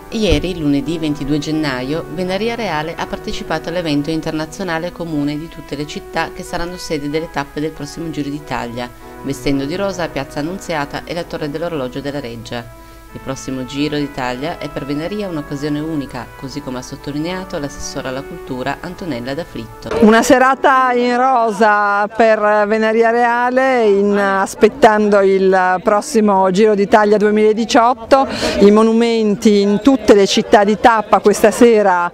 Ieri, lunedì 22 gennaio, Venaria Reale ha partecipato all'evento internazionale comune di tutte le città che saranno sede delle tappe del prossimo Giro d'Italia, vestendo di rosa Piazza Annunziata e la Torre dell'Orologio della Reggia. Il prossimo Giro d'Italia è per Venaria un'occasione unica, così come ha sottolineato l'assessora alla cultura Antonella D'Aflitto. Una serata in rosa per Venaria Reale, aspettando il prossimo Giro d'Italia 2018. I monumenti in tutte le città di tappa questa sera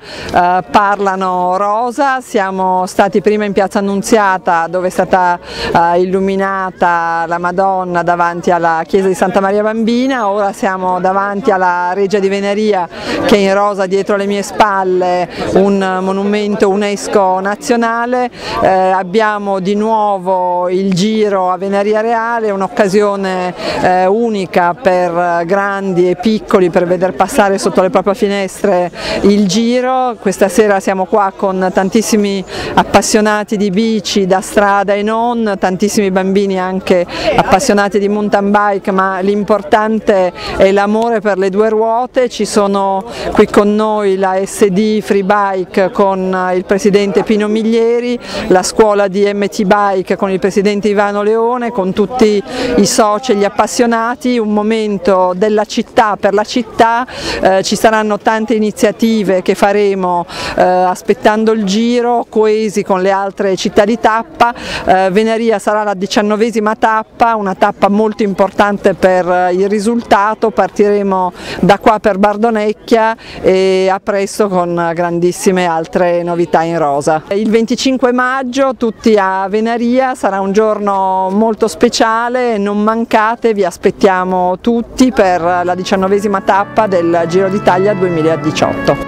parlano rosa. Siamo stati prima in Piazza Annunziata, dove è stata illuminata la Madonna davanti alla chiesa di Santa Maria Bambina. Ora siamo davanti alla Reggia di Venaria, che è in rosa dietro le mie spalle, un monumento UNESCO nazionale. Abbiamo di nuovo il Giro a Venaria Reale, un'occasione unica per grandi e piccoli per veder passare sotto le proprie finestre il Giro. Questa sera siamo qua con tantissimi appassionati di bici da strada e non, tantissimi bambini anche appassionati di mountain bike, ma l'importante è l'amore per le due ruote. Ci sono qui con noi la SD Free Bike con il presidente Pino Miglieri, la scuola di MT Bike con il presidente Ivano Leone, con tutti i soci e gli appassionati. Un momento della città per la città. Ci saranno tante iniziative che faremo aspettando il Giro, coesi con le altre città di tappa. Venaria sarà la 19ª tappa, una tappa molto importante per il risultato. Partiremo da qua per Bardonecchia e a presto con grandissime altre novità in rosa. Il 25 maggio tutti a Venaria, sarà un giorno molto speciale, non mancate, vi aspettiamo tutti per la 19ª tappa del Giro d'Italia 2018.